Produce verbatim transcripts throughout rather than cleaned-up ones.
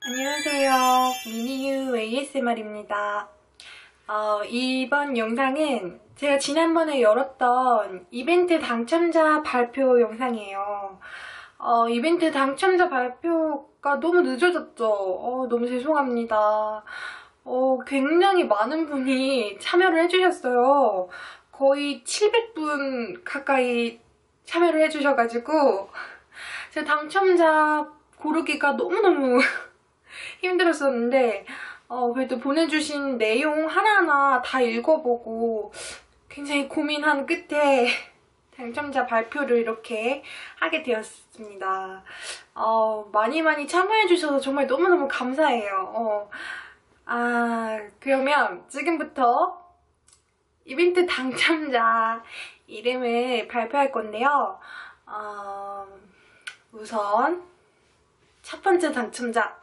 안녕하세요. 미니유 에이에스엠알입니다. 어, 이번 영상은 제가 지난번에 열었던 이벤트 당첨자 발표 영상이에요. 어, 이벤트 당첨자 발표가 너무 늦어졌죠. 어, 너무 죄송합니다. 어, 굉장히 많은 분이 참여를 해주셨어요. 거의 칠백 분 가까이 참여를 해주셔가지고 제가 당첨자 고르기가 너무너무 힘들었었는데 어, 그래도 보내주신 내용 하나하나 다 읽어보고 굉장히 고민한 끝에 당첨자 발표를 이렇게 하게 되었습니다. 어, 많이 많이 참여해주셔서 정말 너무너무 감사해요. 어, 아, 그러면 지금부터 이벤트 당첨자 이름을 발표할 건데요. 어, 우선 첫 번째 당첨자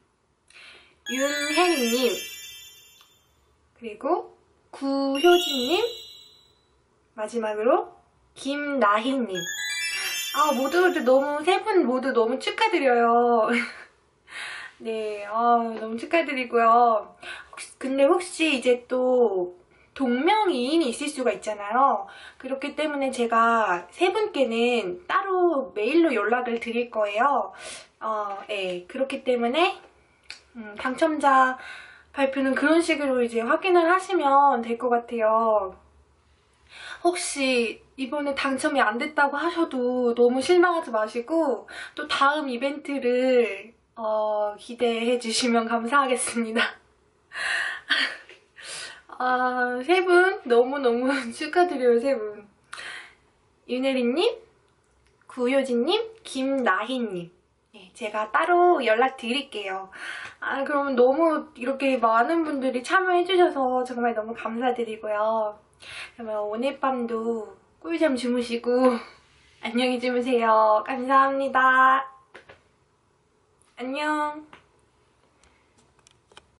윤혜리님, 그리고 구효진님, 마지막으로 김나희님. 아, 모두 모두 너무, 세 분 모두 너무 축하드려요. 네, 아, 너무 축하드리고요. 혹시, 근데 혹시 이제 또 동명이인이 있을 수가 있잖아요. 그렇기 때문에 제가 세 분께는 따로 메일로 연락을 드릴 거예요. 어, 네, 그렇기 때문에 음, 당첨자 발표는 그런 식으로 이제 확인을 하시면 될 것 같아요. 혹시 이번에 당첨이 안 됐다고 하셔도 너무 실망하지 마시고 또 다음 이벤트를 어, 기대해 주시면 감사하겠습니다. 아, 세 분 너무너무 축하드려요, 세 분. 윤혜리님, 구효진님, 김나희님. 네, 제가 따로 연락드릴게요. 아, 그러면 너무 이렇게 많은 분들이 참여해주셔서 정말 너무 감사드리고요. 그러면 오늘 밤도 꿀잠 주무시고 안녕히 주무세요. 감사합니다. 안녕.